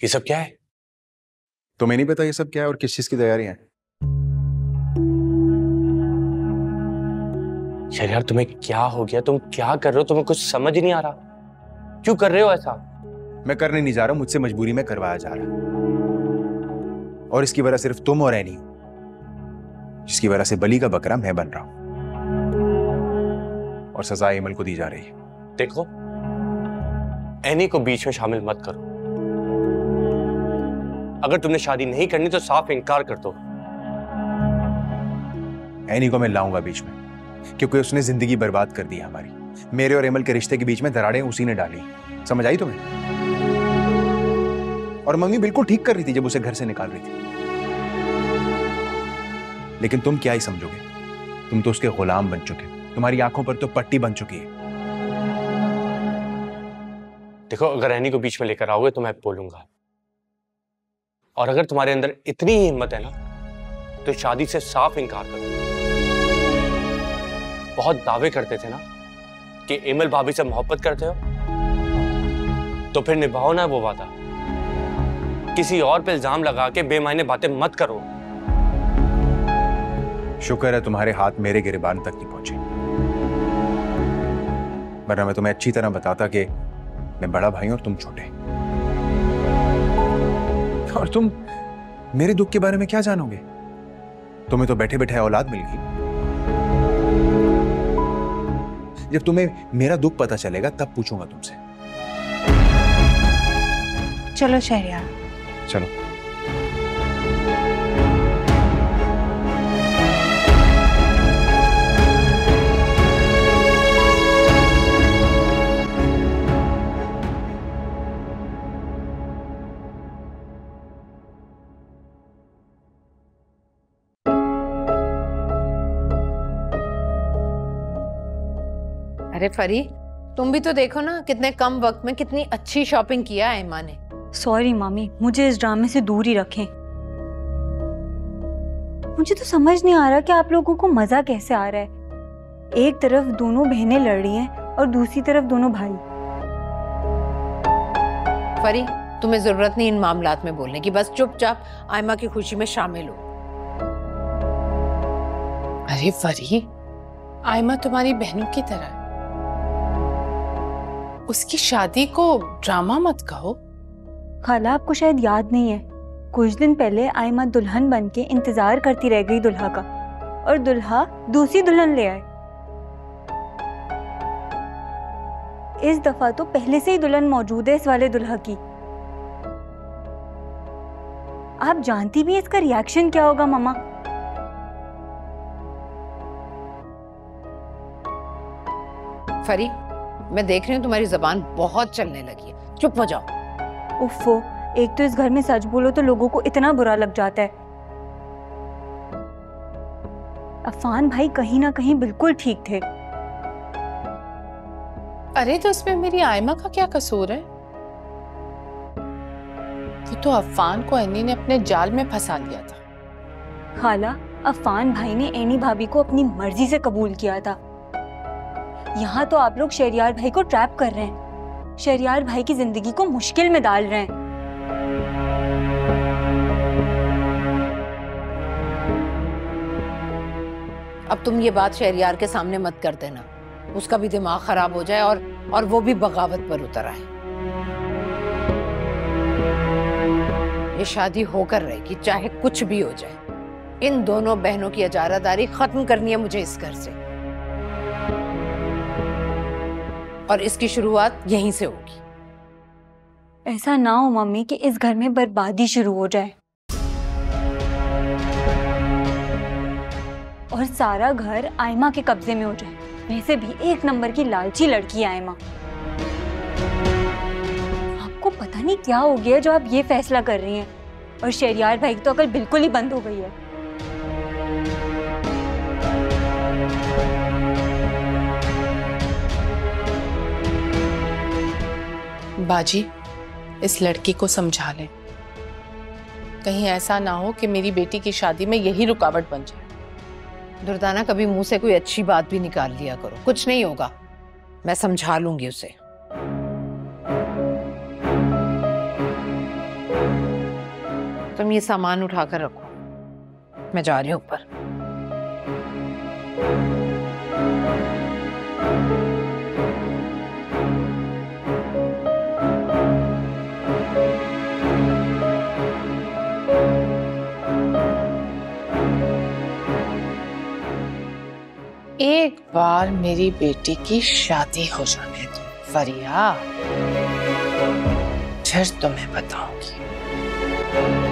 ये सब क्या है? तुम्हें नहीं पता ये सब क्या है और किस चीज की तैयारी है? यार यार तुम्हें क्या हो गया? तुम क्या कर रहे हो? तुम्हें कुछ समझ ही नहीं आ रहा। क्यों कर रहे हो ऐसा? मैं करने नहीं जा रहा, मुझसे मजबूरी में करवाया जा रहा है। और इसकी वजह सिर्फ तुम और एनी, जिसकी वजह से बलि का बकरा मैं बन रहा हूं और सजा एमल को दी जा रही है। देखो, एनी को बीच में शामिल मत करो। अगर तुमने शादी नहीं करनी तो साफ इनकार कर दो। एनी को मैं लाऊंगा बीच में, क्योंकि उसने जिंदगी बर्बाद कर दी है हमारी। मेरे और एमल के रिश्ते के बीच में दरारें उसी ने डाली। समझ आई तुम्हें? और मम्मी बिल्कुल ठीक कर रही थी जब उसे घर से निकाल रही थी। लेकिन तुम क्या ही समझोगे, तुम तो उसके गुलाम बन चुके। तुम्हारी आंखों पर तो पट्टी बन चुकी है। देखो, अगर एनी को बीच में लेकर आओगे तो मैं बोलूंगा। और अगर तुम्हारे अंदर इतनी ही हिम्मत है ना, तो शादी से साफ इनकार करो। बहुत दावे करते थे ना कि एमल भाभी से मोहब्बत करते हो, तो फिर निभाओ ना वो वादा। किसी और पे इल्जाम लगा के बेमायने बातें मत करो। शुक्र है तुम्हारे हाथ मेरे गिरबान तक नहीं पहुंचे, वरना मैं तुम्हें अच्छी तरह बताता कि मैं बड़ा भाई और तुम छोटे। और तुम मेरे दुख के बारे में क्या जानोगे? तुम्हें तो बैठे बैठे औलाद मिल गई। जब तुम्हें मेरा दुख पता चलेगा तब पूछूंगा तुमसे। चलो शहरियार, चलो। अरे फरी, तुम भी तो देखो ना, कितने कम वक्त में कितनी अच्छी शॉपिंग किया है माँ ने। सॉरी मामी, मुझे इस ड्रामे से दूर ही रखें। मुझे तो समझ नहीं आ रहा कि आप लोगों को मजा कैसे आ रहा है। एक तरफ दोनों बहनें लड़ रही हैं और दूसरी तरफ दोनों भाई। फरी, तुम्हें जरूरत नहीं इन मामलात में बोलने की, बस चुपचाप आयमा की खुशी में शामिल हो। अरे फरी, आयमा तुम्हारी बहनों की तरह है। उसकी शादी को ड्रामा मत कहो। खाला, आपको शायद याद नहीं है, कुछ दिन पहले आयमा दुल्हन बन के इंतजार करती रह गई दुल्हा का, और दुल्हा दूसरी दुल्हन ले आए। इस दफा तो पहले से ही दुल्हन मौजूद है इस वाले दुल्हा की। आप जानती भी इसका रिएक्शन क्या होगा मामा। फरी, मैं देख रही हूँ तुम्हारी जबान बहुत चलने लगी है, चुप हो जाओ। उफ़ो, एक तो इस घर में सच बोलो तो लोगों को इतना बुरा लग जाता है। अफान भाई कहीं ना कहीं बिल्कुल ठीक थे। अरे तो इसमें मेरी आयमा का क्या कसूर है? वो तो अफान को एनी ने अपने जाल में फंसा लिया था। खाला, अफान भाई ने एनी भाभी को अपनी मर्जी से कबूल किया था। यहाँ तो आप लोग शहरियार भाई को ट्रैप कर रहे हैं, शहरियार भाई की जिंदगी को मुश्किल में डाल रहे हैं। अब तुम ये बात शहरियार के सामने मत कर देना, उसका भी दिमाग खराब हो जाए और वो भी बगावत पर उतर आए। ये शादी होकर रहेगी, चाहे कुछ भी हो जाए। इन दोनों बहनों की इजारादारी खत्म करनी है मुझे इस घर से, और इसकी शुरुआत यहीं से होगी। ऐसा ना हो मम्मी कि इस घर में बर्बादी शुरू हो जाए और सारा घर आयमा के कब्जे में हो जाए। वैसे भी एक नंबर की लालची लड़की है आयमा। आपको पता नहीं क्या हो गया जो आप ये फैसला कर रही हैं, और शहरियार भाई की तो अकल बिल्कुल ही बंद हो गई है। बाजी, इस लड़की को समझा लें, कहीं ऐसा ना हो कि मेरी बेटी की शादी में यही रुकावट बन जाए। दुर्दाना, कभी मुंह से कोई अच्छी बात भी निकाल लिया करो, कुछ नहीं होगा, मैं समझा लूंगी उसे। तुम ये सामान उठाकर रखो, मैं जा रही हूँ ऊपर। एक बार मेरी बेटी की शादी हो जाने दो फरिया, फिर तुम्हें बताऊंगी।